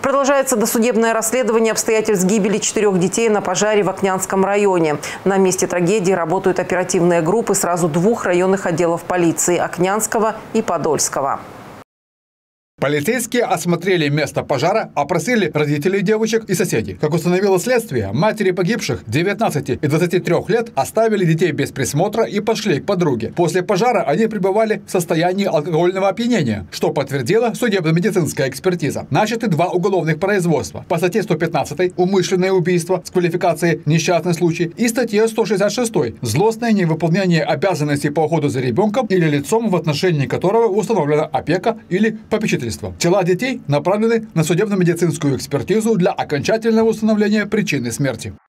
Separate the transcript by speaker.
Speaker 1: Продолжается досудебное расследование обстоятельств гибели 4 детей на пожаре в Окнянском районе. На месте трагедии работают оперативные группы сразу 2 районных отделов полиции – Окнянского и Подольского.
Speaker 2: Полицейские осмотрели место пожара, опросили родителей девочек и соседей. Как установило следствие, матери погибших 19 и 23 лет оставили детей без присмотра и пошли к подруге. После пожара они пребывали в состоянии алкогольного опьянения, что подтвердила судебно-медицинская экспертиза. Начаты 2 уголовных производства по статье 115 «Умышленное убийство» с квалификацией «Несчастный случай» и статье 166 «Злостное невыполнение обязанностей по уходу за ребенком или лицом, в отношении которого установлена опека или попечительство». Тела детей направлены на судебно-медицинскую экспертизу для окончательного установления причины смерти.